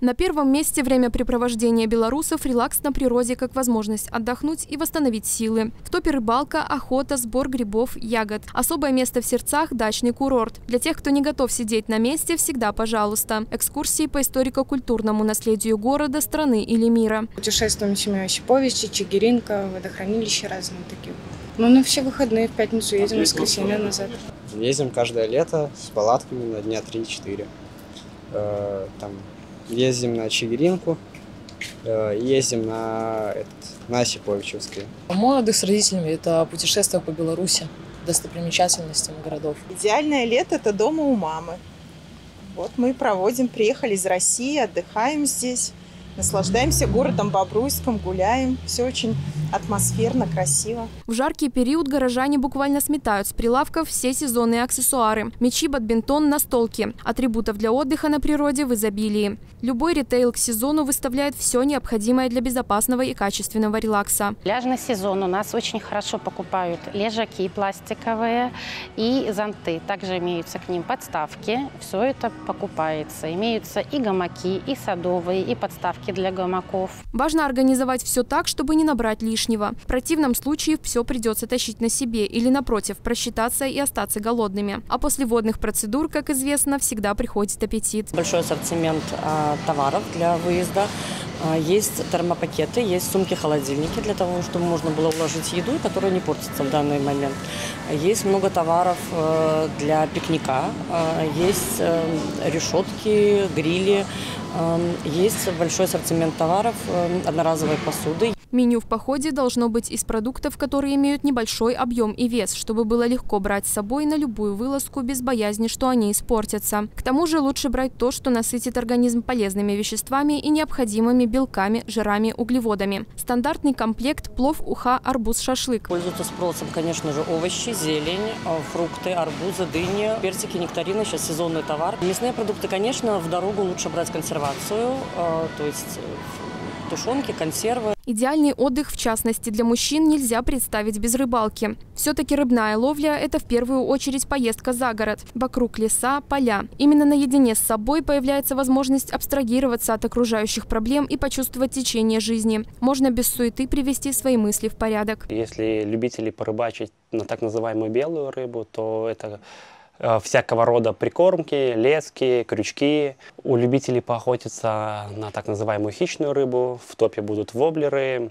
На первом месте времяпрепровождение белорусов – релакс на природе как возможность отдохнуть и восстановить силы. В топе рыбалка, охота, сбор грибов, ягод. Особое место в сердцах – дачный курорт. Для тех, кто не готов сидеть на месте, всегда пожалуйста. Экскурсии по историко-культурному наследию города, страны или мира. Путешествуем семьей Осиповичи, Чигиринка, водохранилища разные такие. Мы на все выходные в пятницу едем, в воскресенье назад. Ездим каждое лето с палатками на дня 3-4. Ездим на Чигиринку, ездим на Осиповичевское. Мой отдых с родителями – это путешествие по Беларуси, достопримечательностям городов. Идеальное лето – это дома у мамы. Вот мы и проводим, приехали из России, отдыхаем здесь, наслаждаемся городом Бобруйском, гуляем. Все очень атмосферно, красиво. В жаркий период горожане буквально сметают с прилавков все сезонные аксессуары. Мячи, бадминтон, настолки. Атрибутов для отдыха на природе в изобилии. Любой ритейл к сезону выставляет все необходимое для безопасного и качественного релакса. Пляжный сезон у нас очень хорошо покупают лежаки пластиковые и зонты. Также имеются к ним подставки. Все это покупается. Имеются и гамаки, и садовые, и подставки для гамаков. Важно организовать все так, чтобы не набрать лишнего. В противном случае все придется тащить на себе или, напротив, просчитаться и остаться голодными. А после водных процедур, как известно, всегда приходит аппетит. Большой ассортимент товаров для выезда. Есть термопакеты, есть сумки-холодильники для того, чтобы можно было уложить еду, которая не портится в данный момент. Есть много товаров для пикника, есть решетки, грили, есть большой ассортимент товаров одноразовой посуды. Меню в походе должно быть из продуктов, которые имеют небольшой объем и вес, чтобы было легко брать с собой на любую вылазку без боязни, что они испортятся. К тому же лучше брать то, что насытит организм полезными веществами и необходимыми белками, жирами, углеводами. Стандартный комплект – плов, уха, арбуз, шашлык. Пользуются спросом, конечно же, овощи, зелень, фрукты, арбузы, дыни, персики, нектарины, сейчас сезонный товар. Мясные продукты, конечно, в дорогу лучше брать консервацию, то есть тушенки, консервы. Идеальный отдых, в частности, для мужчин нельзя представить без рыбалки. Все-таки рыбная ловля – это в первую очередь поездка за город. Вокруг леса, поля. Именно наедине с собой появляется возможность абстрагироваться от окружающих проблем и почувствовать течение жизни. Можно без суеты привести свои мысли в порядок. Если любители порыбачить на так называемую белую рыбу, то это всякого рода прикормки, лески, крючки. У любителей поохотиться на так называемую хищную рыбу в топе будут воблеры,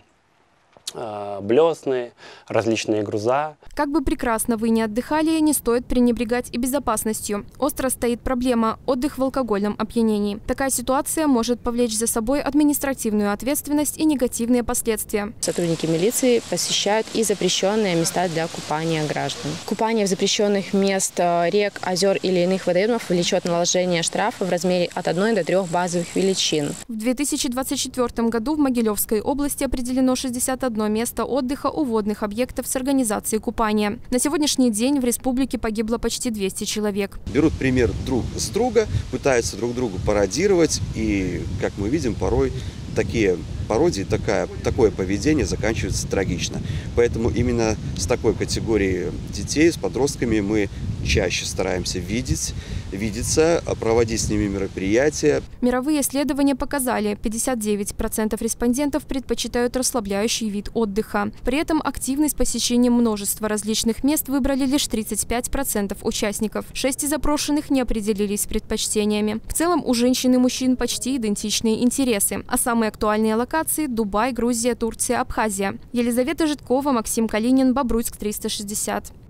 блесны, различные груза. Как бы прекрасно вы ни отдыхали, не стоит пренебрегать и безопасностью. Остро стоит проблема – отдых в алкогольном опьянении. Такая ситуация может повлечь за собой административную ответственность и негативные последствия. Сотрудники милиции посещают и запрещенные места для купания граждан. Купание в запрещенных мест рек, озер или иных водоемов влечет наложение штрафа в размере от 1 до 3 базовых величин. В 2024 году в Могилевской области определено 61 место отдыха у водных объектов с организацией купания. На сегодняшний день в республике погибло почти 200 человек. Берут пример друг с друга, пытаются друг друга пародировать, и, как мы видим, порой такие пародии, такое поведение заканчивается трагично. Поэтому именно с такой категорией детей, с подростками мы чаще стараемся видеться, проводить с ними мероприятия. Мировые исследования показали, 59% респондентов предпочитают расслабляющий вид отдыха. При этом активность посещения множества различных мест выбрали лишь 35% участников. 6 из опрошенных не определились с предпочтениями. В целом у женщин и мужчин почти идентичные интересы. А самые актуальные локации – Дубай, Грузия, Турция, Абхазия. Елизавета Житкова, Максим Калинин, Бобруйск, 360.